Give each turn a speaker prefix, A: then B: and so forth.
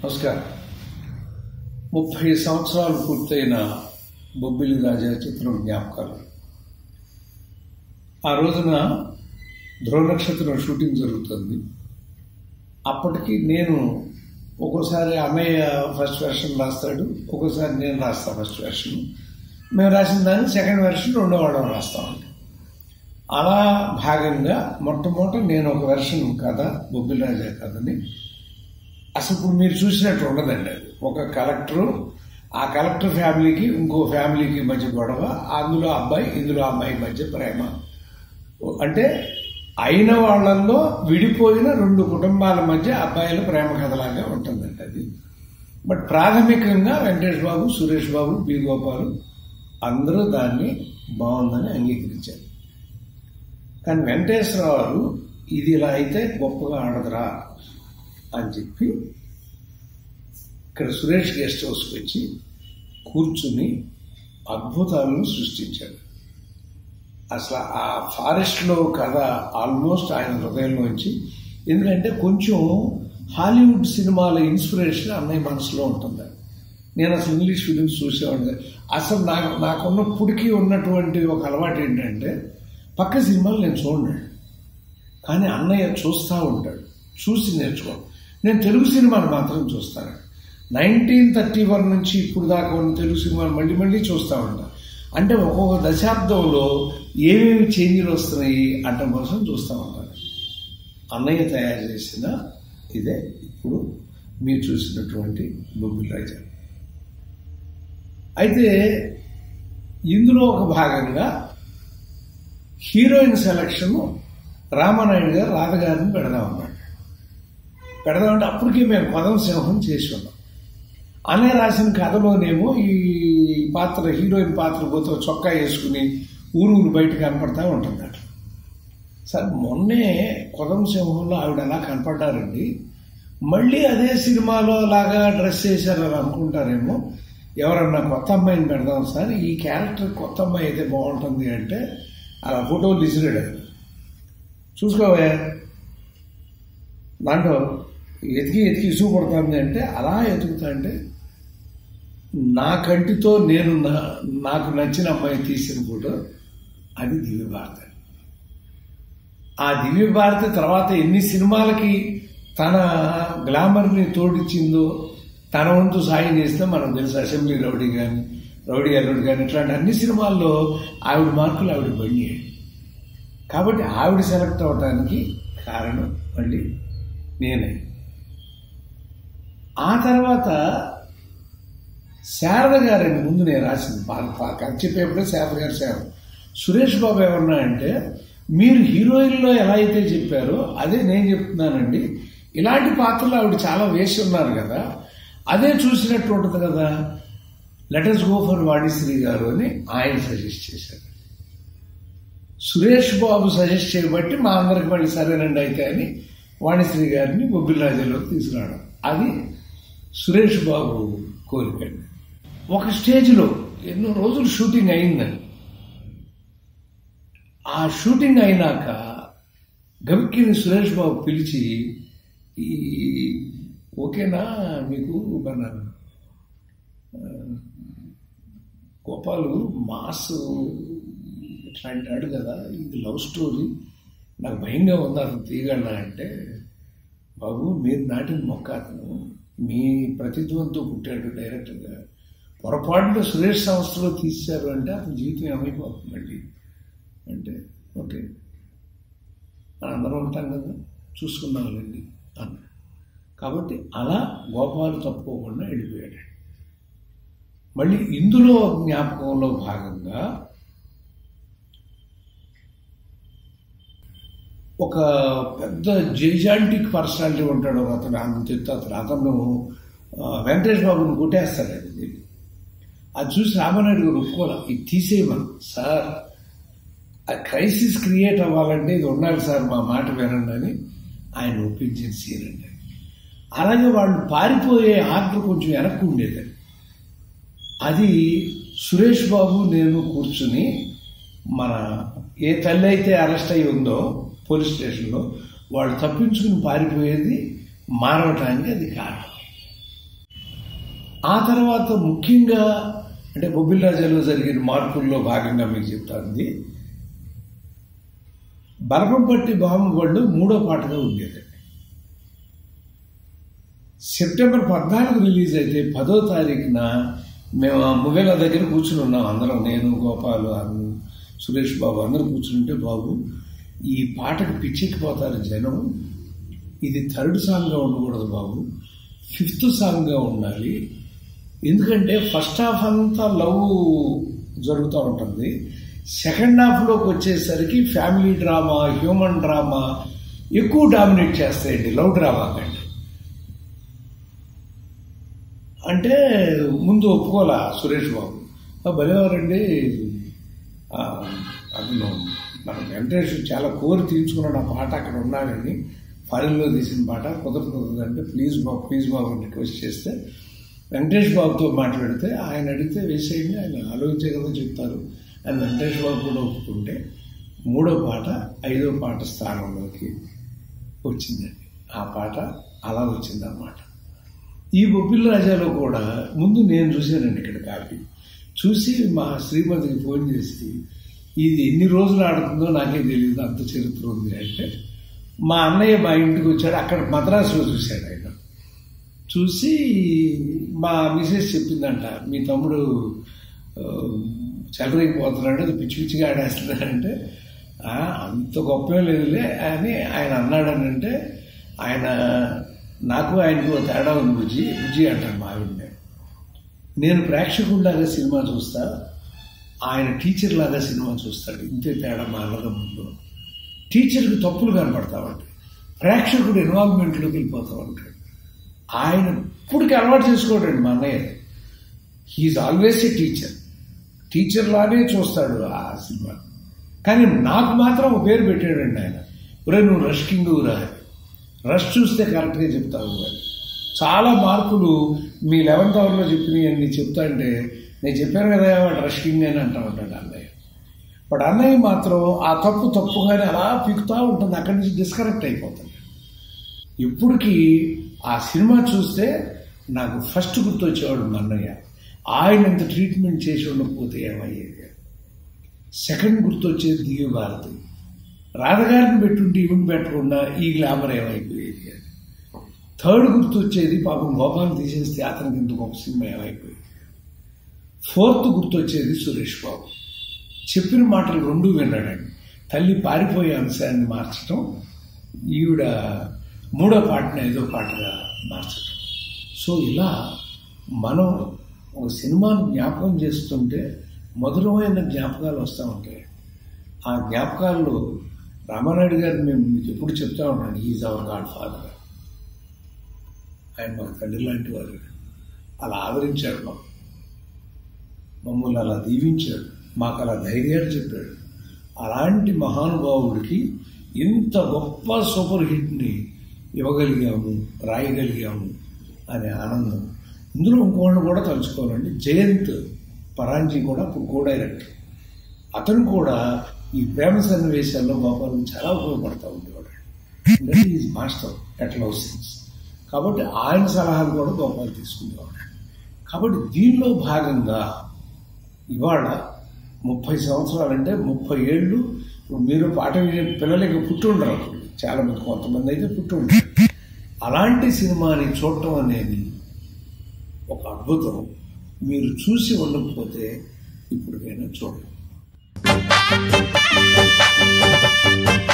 A: నమస్కారం. 30 సంవత్సరాలు పూర్తయిన బొబ్బిలి రాజా చిత్రం జ్ఞాపకాలు. ఆ రోజున ధ్రువ నక్షత్రం షూటింగ్ జరుగుతుంది. అప్పటికి నేను ఒక్కోసారి అన్నయ్య ఫస్ట్ వెర్షన్ రాస్తాడు, ఒక్కోసారి నేను రాస్తాను ఫస్ట్ వెర్షన్. మేము రాసిన దాన్ని సెకండ్ వెర్షన్ రెండో వాడడం రాస్తామండి. అలా భాగంగా మొట్టమొదట నేను ఒక వెర్షన్ కథ, బొబ్బిలి రాజా కథని అసలు ఇప్పుడు మీరు చూసినట్టు ఉండదండి. అది ఒక కలెక్టరు, ఆ కలెక్టర్ ఫ్యామిలీకి ఇంకో ఫ్యామిలీకి మధ్య గొడవ, అందులో అబ్బాయి ఇందులో అమ్మాయి మధ్య ప్రేమ. అంటే అయిన వాళ్ళల్లో విడిపోయిన రెండు కుటుంబాల మధ్య అబ్బాయిల ప్రేమ కథలాగా ఉంటుందండి అది. బట్ ప్రాథమికంగా వెంకటేష్ బాబు, సురేష్ బాబు, బి గోపాలు అందరూ దాన్ని బాగుందని అంగీకరించారు. కానీ వెంకటేశ్వరరావు గారు ఇది ఇలా అయితే గొప్పగా ఆడదురా అని చెప్పి ఇక్కడ సురేష్ గెస్ట్ హౌస్కి వచ్చి కూర్చుని అద్భుతాలను సృష్టించాడు. అసలు ఆ ఫారెస్ట్లో కథ ఆల్మోస్ట్ ఆయన హృదయంలోంచి, ఎందుకంటే కొంచెం హాలీవుడ్ సినిమాల ఇన్స్పిరేషన్ అన్నయ్య మనసులో ఉంటుంది. నేను అసలు ఇంగ్లీష్ ఫిలిమ్స్ చూసేవాడిని. అసలు నాకున్నప్పటికీ ఉన్నటువంటి ఒక అలవాటు ఏంటంటే పక్క సినిమాలు నేను చూడను, కానీ అన్నయ్య చూస్తూ ఉంటాడు, చూసి నేర్చుకోండి. నేను తెలుగు సినిమాలు మాత్రం చూస్తాను. 1931 నుంచి ఇప్పుడు దాకా ఉన్న తెలుగు సినిమాలు మళ్ళీ మళ్ళీ చూస్తూ ఉంటాను. అంటే ఒక్కొక్క దశాబ్దంలో ఏమేమి చేంజ్లు వస్తున్నాయి అంటే కోసం చూస్తూ ఉంటాను. అన్నయ్య తయారు చేసిన ఇదే ఇప్పుడు మీరు చూసినటువంటి బొబ్బిలి రాజా. అయితే ఇందులో ఒక భాగంగా హీరోయిన్ సెలక్షన్ రామనాయుడు గారు రాధగారిని పెడదామన్నాడు. పెడదామంటే అప్పటికే మేము పదం సింహం చేసి ఉన్నాం. అన్నయ్య రాసిన కథలోనేమో ఈ పాత్ర, హీరోయిన్ పాత్ర పోతే చొక్కా వేసుకుని ఊరు బయట కనపడతా ఉంటుంది అట్లా. సార్ మొన్నే కొదం సింహంలో ఆవిడ అలా కనపడ్డారండి. మళ్ళీ అదే సినిమాలో లాగా డ్రెస్ చేశారని అనుకుంటారేమో. ఎవరన్నా కొత్త అమ్మాయిని పెడదాం సార్, ఈ క్యారెక్టర్ కొత్త అమ్మాయి అయితే బాగుంటుంది అంటే అలా ఫోటోలు తీసిరాడు. చూసుకోవే దాంట్లో ఎతికి ఇసుగుపడుతుంది అంటే అలా ఎతుకుతా అంటే నా కంటితో నేను నాకు నచ్చిన అమ్మాయి తీసిన ఫోటో అది దివ్యభారతి. ఆ దివ్యభారతి తర్వాత ఎన్ని సినిమాలకి తన గ్లామర్ని తోడిచ్చిందో, తన వంతు సాయం చేస్తే మనం తెలుసు. అసెంబ్లీ రౌడీ కానీ, రౌడీ అల్లుడు కానీ, ఇట్లాంటి అన్ని సినిమాల్లో ఆవిడ మార్కులు ఆవిడ బండి. కాబట్టి ఆవిడ సెలెక్ట్ అవడానికి కారణం మళ్ళీ నేనే. ఆ తర్వాత శారద గారండి ముందు నేను రాసింది కథ చెప్పేప్పుడే శారద గారు సురేష్ బాబు ఏమన్నా అంటే మీరు హీరోయిన్లో ఎలా అయితే చెప్పారో అదే నేను చెప్తున్నానండి. ఇలాంటి పాత్రలు ఆవిడ చాలా వేసి ఉన్నారు కదా, అదే చూసినట్టు ఉంటుంది కదా, లెటర్స్ గో ఫర్ వాణిశ్రీ గారు అని ఆయన సజెస్ట్ చేశారు. సురేష్ బాబు సజెస్ట్ చేయబట్టి మా అందరికి మళ్ళీ సరేనండి అయితే అని వాణిశ్రీ గారిని బొబ్బిలి రాజాలోకి తీసుకురావడం, అది సురేష్ బాబు కోరికండి. ఒక స్టేజ్లో ఎన్నో రోజులు షూటింగ్ అయిందని, ఆ షూటింగ్ అయినాక గవిక్కిని సురేష్ బాబు పిలిచి, ఈ ఓకేనా మీకు మన గోపాలు మాస్ ఇట్లా అంటాడు కదా, ఇది లవ్ స్టోరీ, నాకు భయంగా ఉంది అతను తీయగలనా అంటే, బాబు మీరు నాటిన మొక్క, అతను మీ ప్రతిత్వంతో పుట్టాడు డైరెక్టర్గా, పొరపాటున సురేష్ సంస్థలో తీశారు అంటే అతని జీవితం ఏమైపోతుందండి అంటే, ఓకే అందరం ఉంటాం కదా చూసుకున్నాంలేండి అన్న. కాబట్టి అలా గోపాలు తప్పుకోకుండా వెళ్ళిపోయాడు. మళ్ళీ ఇందులో జ్ఞాపకంలో భాగంగా ఒక పెద్ద జైజాంటిక్ పర్సనాలిటీ ఉంటాడు అతను వెంకటేష్ బాబుని కొట్టేస్తాడు. అది చూసి రామనాయుడు గారు ఒప్పుకోలే, ఇది తీసేయమని. సార్ ఆ క్రైసిస్ క్రియేట్ అవ్వాలంటే ఇది ఉండాలి సార్, మా మాట వినండి అని ఆయన ఒప్పించిన సీన్ అండి. అలాగే వాళ్ళు పారిపోయే ఆర్డర్ కొంచెం వెనక్కి ఉండేదండి. అది సురేష్ బాబు నేను కూర్చుని, మన ఏ తల్లి అయితే అరెస్ట్ అయి ఉందో పోలీస్ స్టేషన్లో, వాళ్ళు తప్పించుకుని పారిపోయేది మారవటానికి అది కారణం. ఆ తర్వాత ముఖ్యంగా అంటే బొబ్బిలి రాజాలో జరిగిన మార్పుల్లో భాగంగా మీకు చెప్తాంది, బలపంపట్టి బామ్మబళ్ళు 3వ పాటగా ఉండేది. సెప్టెంబర్ 14 రిలీజ్ అయితే 10వ తారీఖున మేము ఆ మువ్వెల దగ్గర కూర్చుని ఉన్నాం అందరం, నేను, గోపాలు, సురేష్ బాబు అందరూ కూర్చుంటే, బాబు ఈ పాటకు పిచ్చెక్కిపోతారు జనం, ఇది 3rd సాంగ్గా ఉండకూడదు బాబు, 5th సాంగ్గా ఉండాలి. ఎందుకంటే ఫస్ట్ హాఫ్ అంతా లవ్ జరుగుతూ ఉంటుంది, సెకండ్ హాఫ్లోకి వచ్చేసరికి ఫ్యామిలీ డ్రామా, హ్యూమన్ డ్రామా ఎక్కువ డామినేట్ చేస్తాయండి లవ్ డ్రామా కంటే. అంటే ముందు ఒప్పుకోలే సురేష్ బాబు, భలేవారండి అతను మన వెంకటేష్ చాలా కోరి తీర్చుకున్నాడు ఆ పాట, అక్కడ ఉన్నాడని, ఫారిన్లో తీసిన పాట, కుదరదంటే ప్లీజ్ బాబు అని రిక్వెస్ట్ చేస్తే వెంకటేష్ బాబుతో మాట్లాడితే ఆయన అడిగితే వేసేయండి, ఆయన ఆలోచించే కదా చెప్తారు అని వెంకటేష్ బాబు కూడా ఒప్పుకుంటే 3వ పాట 5వ పాట స్థానంలోకి వచ్చిందండి. ఆ పాట అలా వచ్చిందన్నమాట. ఈ బొబ్బిలి రాజాలో కూడా ముందు నేను చూశానండి ఇక్కడ కాపీ చూసి మా శ్రీమతికి ఫోన్ చేసి, ఇది ఎన్ని రోజులు ఆడుతుందో నాకే తెలియదు, అంత చరిత్ర ఉంది అంటే, మా అన్నయ్య మా ఇంటికి వచ్చాడు, అక్కడ మద్రాసులో చూశాడు ఆయన. చూసి మా మిసెస్ చెప్పిందంట, మీ తమ్ముడు చెలరైపోతున్నాడు, అది పిచ్చి పిచ్చిగా ఆడేస్తున్నాడంటే, అంత గొప్పే లేదులే అని ఆయన అన్నాడనంటే, ఆయన నాకు ఆయనకు తేడా ఉంది బుజ్జి అంటాను మా ఆవిడని. నేను ప్రేక్షకుడిలాగా సినిమా చూస్తా, ఆయన టీచర్ లాగా సినిమా చూస్తాడు, ఇంతే తేడా మా అన్నదమ్ముల్లో. టీచర్కి తప్పులు కనపడతామండి, ప్రేక్షకుడు ఇన్వాల్వ్మెంట్లోకి వెళ్ళిపోతూ ఉంటాడు. ఆయన ఇప్పటికి అలవాటు చేసుకోడండి మా అన్నయ్య, హీఈస్ ఆల్వేస్ ఏ టీచర్ లానే చూస్తాడు ఆ సినిమా. కానీ నాకు మాత్రం ఒక పేరు పెట్టాడండి ఆయన, ఒరే నువ్వు రష్ కింగ్ రా, రష్ చూస్తే కరెక్ట్గా చెప్తావు అని. చాలా మార్పులు మీ 11th అవర్లో చెప్పినవి అన్ని చెప్తా అంటే, నేను చెప్పాను కదా వాడు రష్ కింగ్ అని అంటూ ఉంటాడు అన్నయ్య. బట్ అన్నయ్య మాత్రం ఆ తప్పుగానే అలా పీకుతూ ఉంటుంది, అక్కడి నుంచి డిస్కనెక్ట్ అయిపోతుంది. ఇప్పటికీ ఆ సినిమా చూస్తే నాకు ఫస్ట్ గుర్తొచ్చేవాడు మా అన్నయ్య, ఆయనంత ట్రీట్మెంట్ చేసి ఉండకపోతే ఏమయ్యేది. సెకండ్ గుర్తొచ్చేది దివ్య భారతి, రాధగారిని పెట్టుంటే ఈవెన్ పెట్టకుండా ఈ గ్లామర్ ఏమైపోయేది అని. థర్డ్ గుర్తొచ్చేది పాపం గోపాలను తీసేస్తే అతనికి ఇంత గొప్ప సినిమా ఏమైపోయేది. ఫోర్త్ గుర్తొచ్చేది సురేష్ బాబు, చెప్పిన మాటలు 2 విన్నాడండి. తల్లి పారిపోయే అంశాన్ని మార్చడం, ఈవిడ 3వ పాటని 5వ పాటగా మార్చడం. సో ఇలా మనం ఒక సినిమాను జ్ఞాపకం చేస్తుంటే మధురమైన జ్ఞాపకాలు వస్తూ ఉంటాయి. ఆ జ్ఞాపకాల్లో రామానాయుడు గారిని మేము మీకు ఎప్పుడు చెప్తా ఉన్నాను, ఈజ్ అవర్ గాడ్ ఫాదర్, ఆయన మాకు తండ్రి లాంటి వారు. అలా ఆదరించాడు, మమ్మల్ని అలా దీవించాడు, మాకు అలా ధైర్యాన్ని చెప్పాడు. అలాంటి మహానుభావుడికి ఇంత గొప్ప సూపర్ హిట్ని ఇవ్వగలిగాము, రాయగలిగాము అనే ఆనందం. ఇందులో ఇంకోళ్ళు కూడా తలుచుకోవాలండి, జయంత్ పరాంజీ కూడా ఇప్పుడు కో డైరెక్టర్. అతను కూడా ఈ ప్రేమ సన్నివేశాల్లో గోపాలను చాలా ఉపయోగపడతా ఉండేవాడు. Is master at love scenes, కాబట్టి ఆయన సలహాలు కూడా గోపాలు తీసుకునేవాడు. కాబట్టి దీనిలో భాగంగా ఇవాళ 30 సంవత్సరాలంటే 30 ఏళ్ళు మీరు పాట వినే పిల్లలకి పుట్టుండరు, అప్పుడు చాలా మంది, కొంతమంది అయితే పుట్టుంటారు. అలాంటి సినిమాని చూడటం అనేది ఒక అద్భుతం. మీరు చూసి ఉండకపోతే ఇప్పటికైనా చూడండి.